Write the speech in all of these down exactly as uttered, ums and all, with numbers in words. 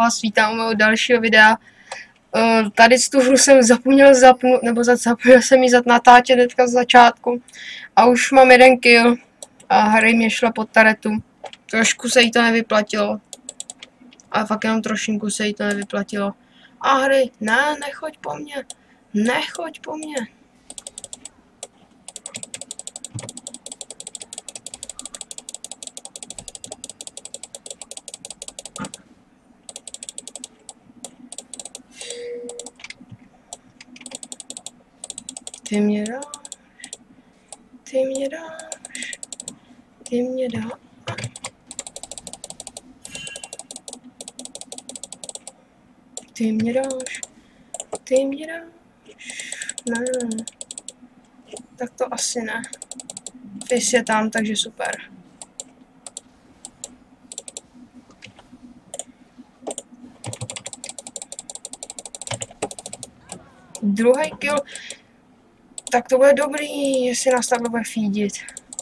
vás vítám u mého dalšího videa. Uh, tady z tu hru jsem zapomněl zapnout, nebo zapomněl jsem ji natáčet hnedka z začátku. A už mám jeden kill a Harry mě šla pod taretu. Trošku se jí to nevyplatilo. Ale fakt jenom trošinku se jí to nevyplatilo. A Harry, ne, nechoď po mně. Nechoď po mně. Ty mě dáš, ty mě dáš, ty mě dáš. Ty mě dáš, ty mě dáš. Ne, tak to asi ne. Fizz je tam, takže super. Druhý kill. Tak to bude dobrý, jestli nás takhle bude feedit.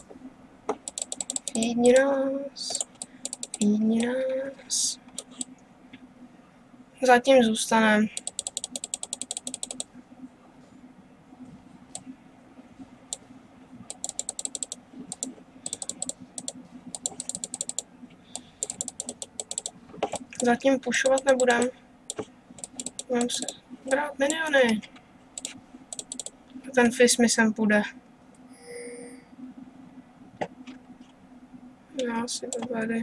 Feedni nás. Feedni nás. Zatím zůstaneme. Zatím pušovat nebudem. Budem se brát miniony. Ten Fizz mi sem půjde. Já si to tady.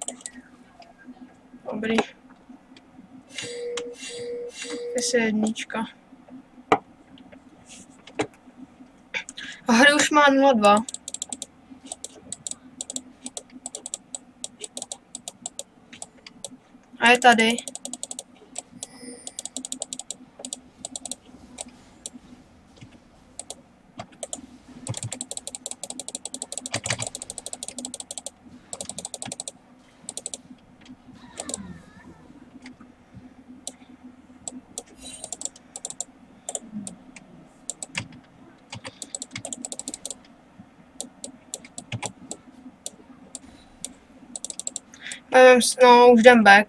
Dobrý. Fizz je jednička. A Harry už má nula dva. A je tady. No, už jdem back.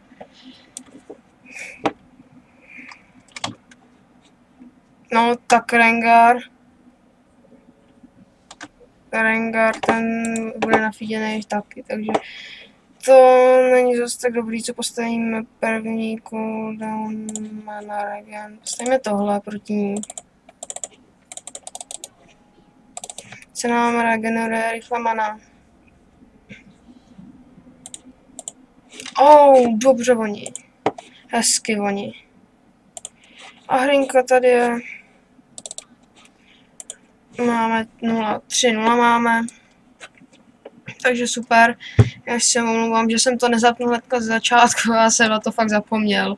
No, tak Rengar. Rengar, ten bude nafíděný taky, takže to není zase tak dobrý, co postavíme první cooldown mana regen. Postavíme tohle proti ní. Se nám regeneruje rychle mana. Oh, dobře voní. Hezky voní. A hrinka tady je. Máme nula, tři nula máme. Takže super. Já se omlouvám, že jsem to nezapnul hnedka z začátku, já jsem na to fakt zapomněl.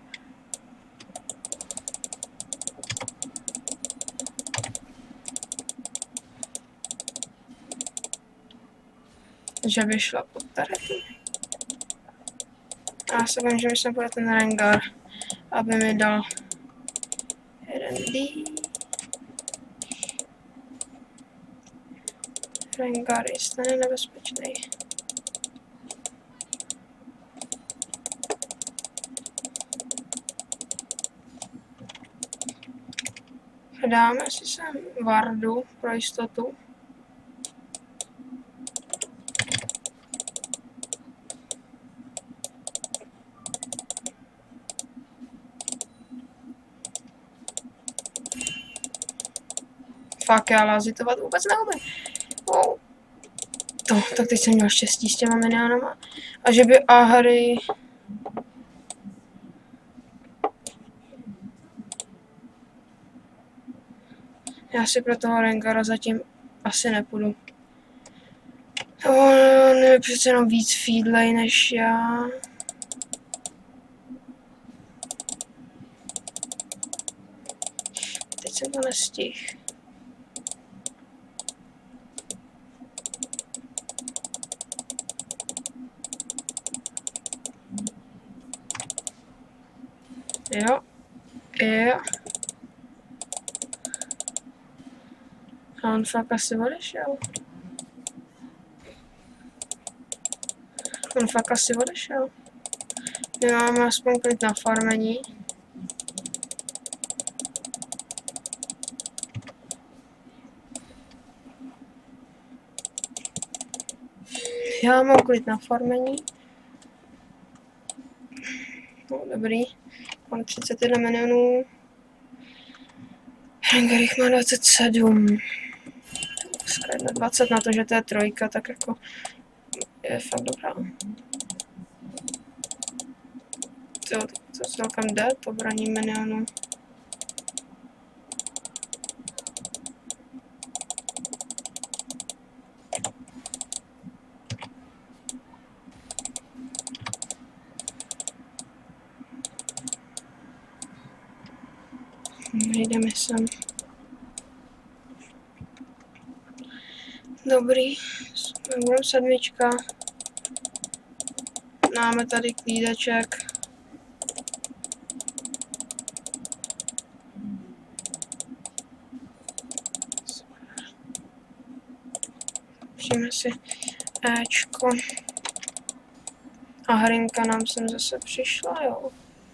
Že by šla pod taretu. Já se bojím, že mi sem půjde ten Rengar, aby mi dal jeden D. Rengar je stejně nebezpečný. Dáme si sem Vardu pro jistotu. Fakt, já lazitovat vůbec neumím. Oh. To, tak teď jsem měl štěstí s těma minionama. A že by a Harry... Já si pro toho Rengara zatím asi nepůjdu. On je přece jenom víc feedlej než já. Teď jsem to nestihl. Jo, jo. A on fakt asi odešel. On fakt asi odešel. Máme aspoň klid na farmení. Já mám klid na farmení. No, dobrý. Mám třicet jedna milionů. Hengerich má dvacet sedm. Na dvacet na to, že to je trojka, tak jako je fakt dobrá. To, to celkem jde, to braní minionu. Jdeme sem. Dobrý, budeme sedmička. Máme tady klídeček. Přijme si Ečko. A hrinka nám sem zase přišla, jo.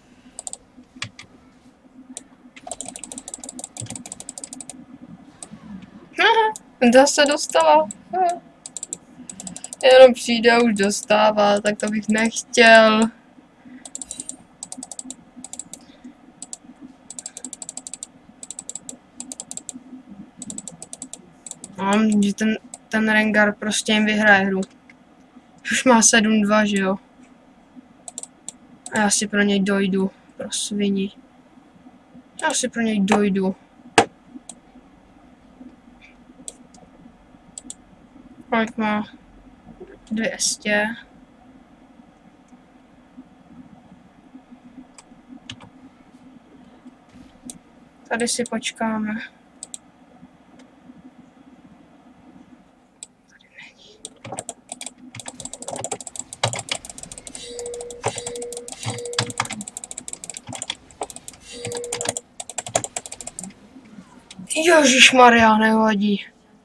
Zase dostala. Jenom přijde a už dostává, tak to bych nechtěl. Mám, že ten, ten Rengar prostě jim vyhraje hru. Už má sedm dva, že jo? A já si pro něj dojdu, pro svini. Já si pro něj dojdu. Kolik má? dvě stě. Tady si počkáme. Tady není. Ježišmarja, nevadí.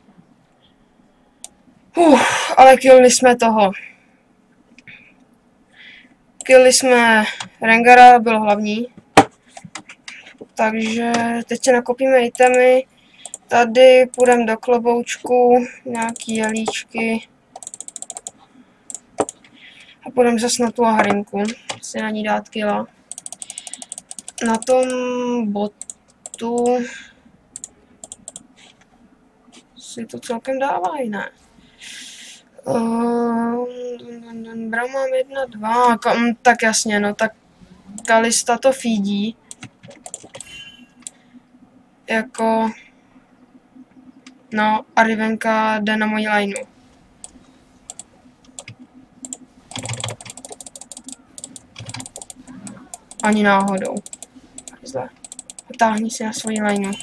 Uf, ale killli jsme toho. Killli jsme Rengara, byl hlavní. Takže teď se nakopíme itemy. Tady půjdeme do kloboučku, nějaký jelíčky. A půjdeme zase na tu ahrinku, si na ní dát killa. Na tom botu si to celkem dávají, ne? Uh, Bram mám jedna, dva, tak jasně, no tak Kalista to feedí. Jako, no a Rivenka jde na moji lineu. Ani náhodou. Zle. Otáhni si na svoji lineu.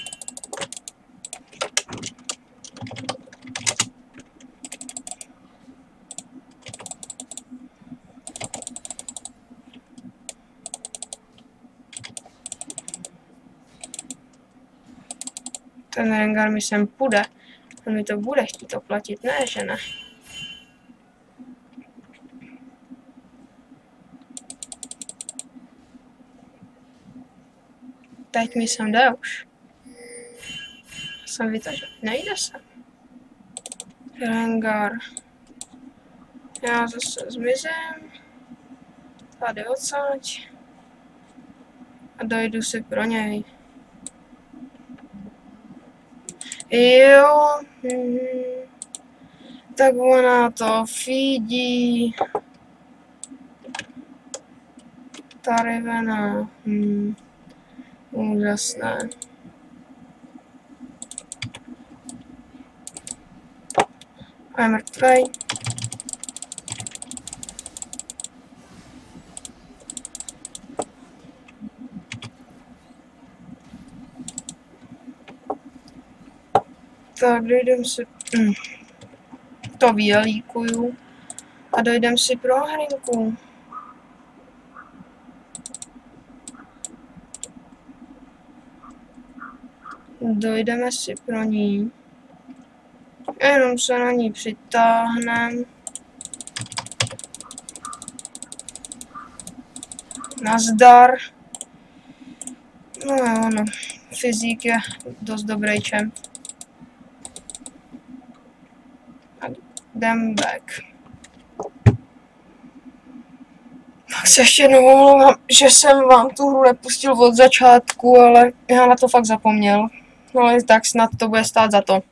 Ten Rengar mi sem půjde. On mi to bude chtít oplatit, ne, že ne? Teď mi sem jde už. Jsem vytažen. Nejde se. Rengar. Já zase zmizím. Tady odsaď. A dojdu si pro něj. Jo, hm, tak ona to feedí. Ta Rivena, hm, úžasné. A je mrtvej. Tak dojdem si, hm, to vyjelíkuju a dojdem si pro hrinku. Dojdeme si pro ní. Jenom se na ní přitáhneme. Nazdar. No jo, no. Fyzik je dost dobrý čemp. A jdem back. Tak se ještě jednou omlouvám, že jsem vám tu hru nepustil od začátku, ale já na to fakt zapomněl. No ale tak snad to bude stát za to.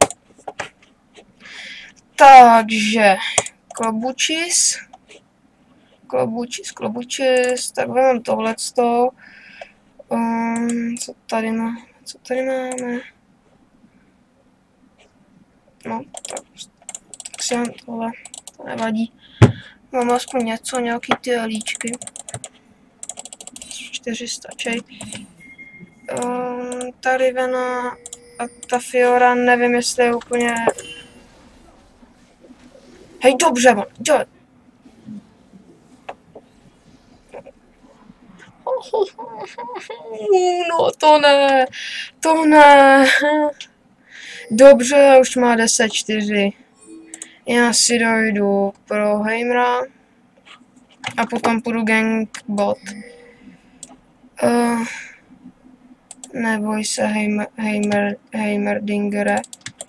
Takže klobučis. Klobučis, klobučis. Tak vezmeme tohleto. Um, co tady má? Co tady máme? No, tak, tak si mám tohle. To nevadí. Mám aspoň něco, nějaký ty líčky. čtyři stačí. Um, ta Rivena a ta Fiora, nevím, jestli je úplně... Hej, dobře, man, dělej. No to ne, to ne. Dobře, už má deset čtyři. Já si dojdu pro Heimera a potom půjdu gank bot. Uh, neboj se, Heimer, Heimer, Heimerdingere.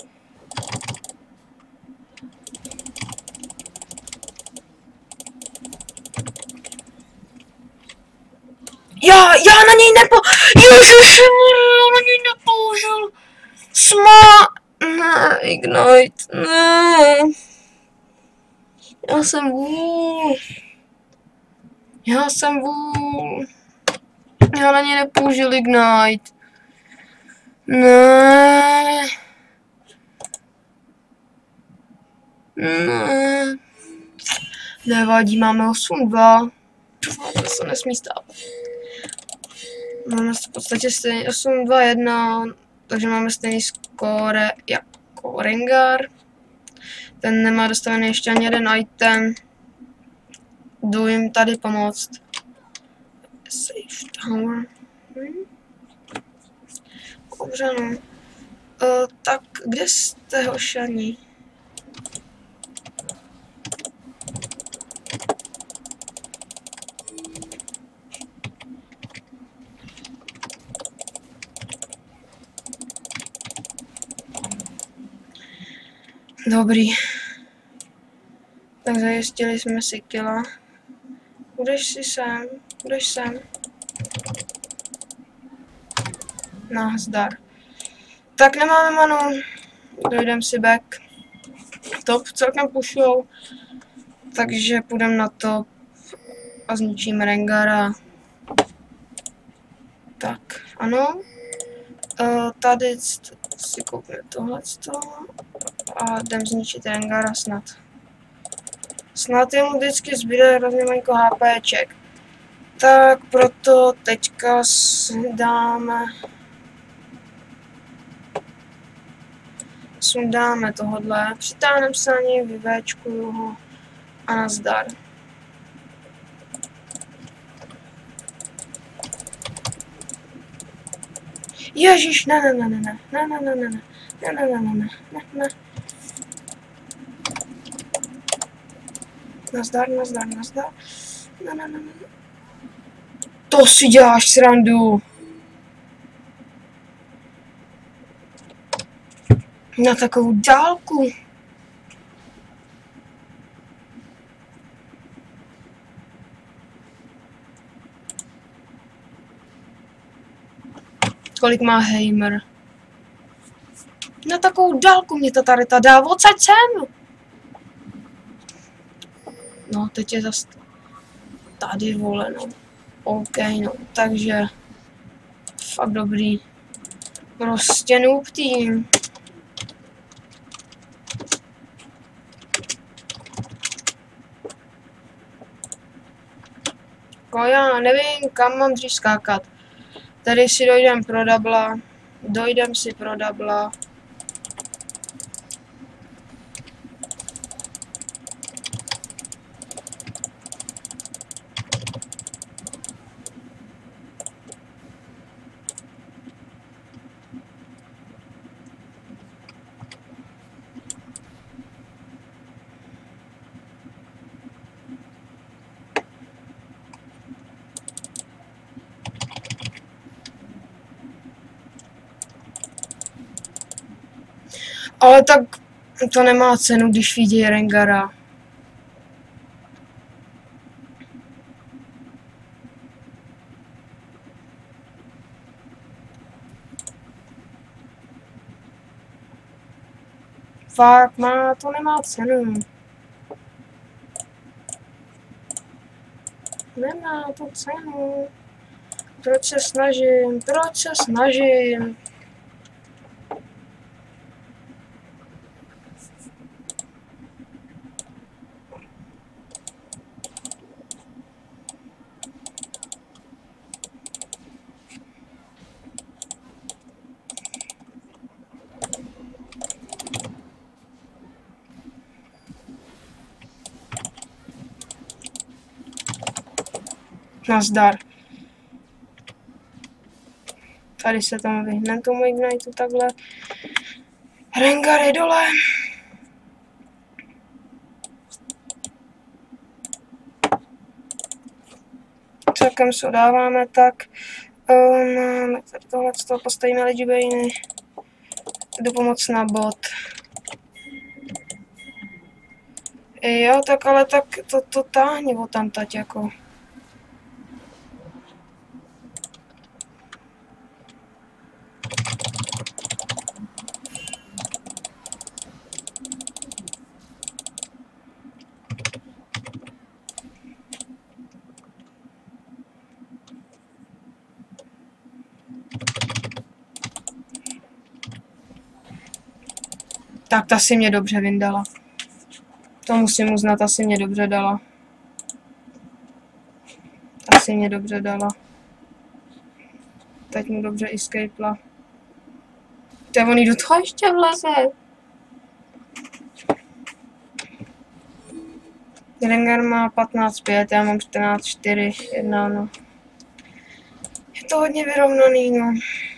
Já, já na něj nepo... Ježiši, já na něj nepoužil. Sma... Ne, Ignite, ne. Já jsem vůl. Já jsem vůl. Já na něj nepoužil Ignite. Ne. Ne. Nevadí, máme osm dva. To se nesmí stát. Máme v podstatě stejný osm dva jedna, takže máme stejný skóre jako Rengar. Ten nemá dostavený ještě ani jeden item. Jdu jim tady pomoct. Save tower. Hm? Dobře, no. Uh, tak, kde jste, hošani? Dobrý. Tak zajistili jsme si killa. Budeš si sem, budeš sem. Nazdar. Tak nemáme manu. Dojdem si back. Top celkem pušujou. Takže půjdem na top a zničíme Rengara. Tak, ano. Uh, tady si koupíme tohleto. A jdem zničit Rengara snad. Snad jemu vždycky zbyde hrozně malinko HPček. Tak proto teďka dáme... Sundáme tohodle, přitáhneme se na něj, vyvéčkuju ho a nazdar. Ježíš, ne, ne, ne, ne, ne, ne, ne, ne, ne, ne, ne, ne, ne, ne, ne. Nazdar, nazdar, nazdar. Ne, ne, ne, ne. To si děláš srandu. Na takovou dálku. Kolik má Heimer? Na takovou dálku mě to tady ta dá, odsaď sem! No, teď je zase tady voleno. OK, no, takže fakt dobrý. Prostě noob tým. Jako já nevím, kam mám dřív skákat. Tady si dojdem pro dubla. Dojdem si pro dubla. Ale tak to nemá cenu, když vidí Rengara. Fakt má, to nemá cenu. Nemá to cenu. Proč se snažím? Proč se snažím? Nazdar. Tady se tomu vyhne tomu Igniteu takhle. Rengar je dole. Celkem se dáváme tak. Máme tady tohle, z toho postavíme Legibejny. Jdu pomoct na bot. Jo, tak ale tak to, to táhni o tam tať jako. Tak ta si mě dobře vyndala. To musím uznat, ta si mě dobře dala. Ta si mě dobře dala. Teď mu dobře escapela. To je on jí do toho ještě vleze. Rengar má patnáct pět, já mám čtrnáct čtyři, jedna no. Je to hodně vyrovnaný, no.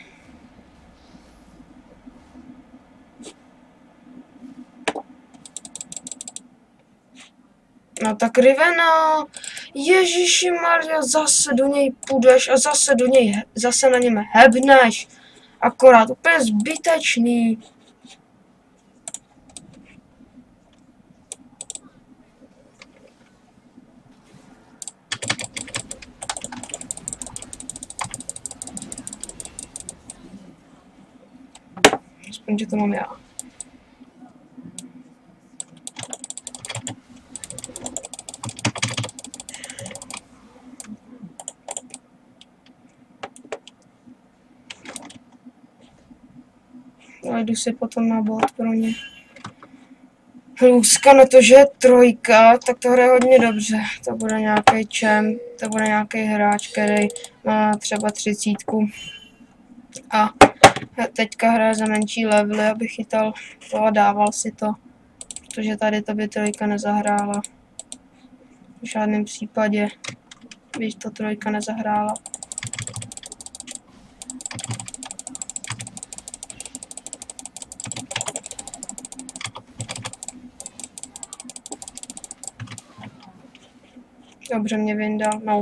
No tak Rivena, Ježíši Maria, zase do něj půjdeš a zase do něj, zase na něm hebneš. Akorát úplně zbytečný. Aspoň, že to mám já. Ale jdu si potom na bot pro ně. Lůzka na to, že je trojka, tak to hraje hodně dobře. To bude nějaký čem, to bude nějaký hráč, který má třeba třicítku. A teďka hraje za menší levely, aby chytal to a dával si to. Protože tady to by trojka nezahrála. V žádném případě by to trojka nezahrála. Dobře mě vyndal, no.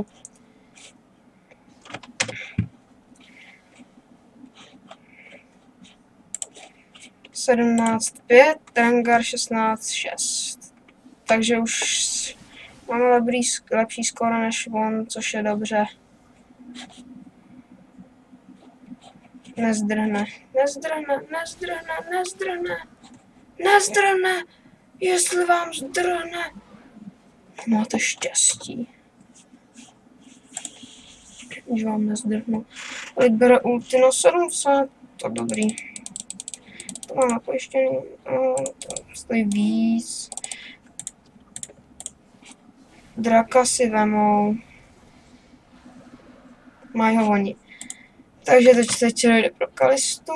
sedmnáct pět, Rengar šestnáct šest. Takže už máme lepší, lepší skóre než on, což je dobře. Nezdrhne, nezdrhne, nezdrhne, nezdrhne, nezdrhne, jestli vám zdrhne. Máte štěstí. Když vám nezdrhnu. Teď bere ulti na sedm set, to dobrý. To mám napojištěný, no, to stojí víc. Draka si vemou. Mají ho oni. Takže teď teď jde pro Kalistu.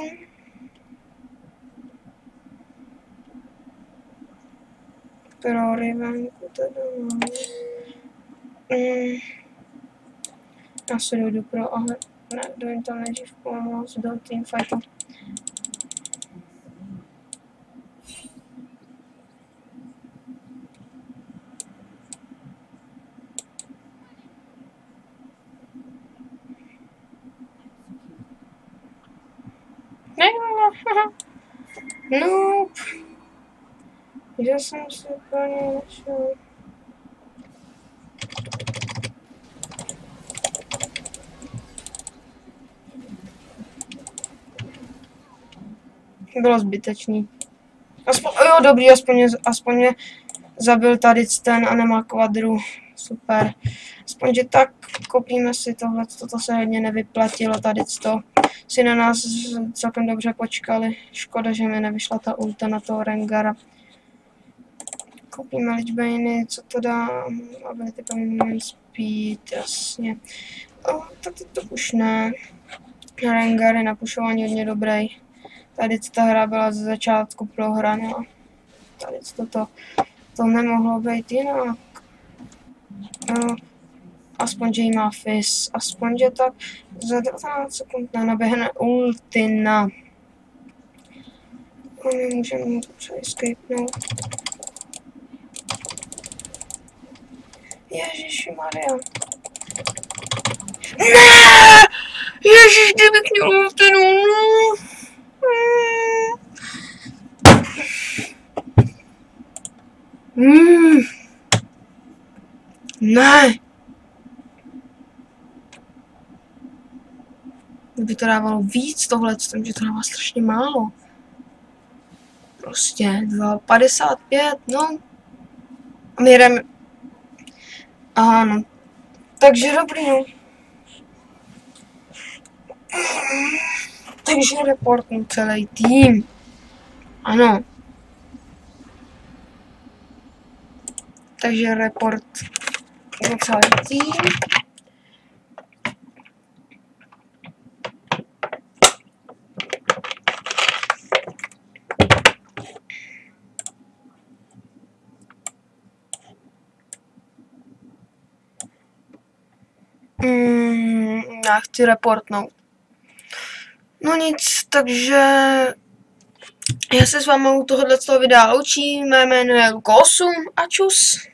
Pro Rivenku teda mám. Mm. Já se dojdu pro, ale ne, dojdu tam nejdřív pomoct do teamfightu. No, Že jsem si úplně našel. Bylo zbytečný. Aspoň, jo, dobrý, aspoň mě, aspoň mě zabil tady ten a nemá kvadru. Super. Aspoň, že tak kopíme si tohle, toto se hodně nevyplatilo, tady to si na nás celkem dobře počkali. Škoda, že mi nevyšla ta ulta na toho Rengara. Koupíme ličbejny, co to dá, ability paměť speed, jasně. O, tak to už ne. Rengar je na pušování hodně dobrý. Tady ta hra byla ze začátku prohraná. Tady toto, to nemohlo být jinak. No, aspoň, že jí má Fizz, aspoň, že tak za devatenáct sekund nenaběhne ultina. A my můžeme to escapenout. Ježišmarja. Ne! Ježiš, kdybych měl ultinu, no. Mm. Ne! Kdyby to dávalo víc tohle, že to dává strašně málo. Prostě dva padesát pět, no. A my jdeme. Aha, no. Takže dobrý, no. Takže reportnu celý tým. Ano. Takže report na celý tým. Mm, já chci reportnout. No nic, takže já se s vámi u tohohle videa loučím, mé jméno je Luko osm a čus.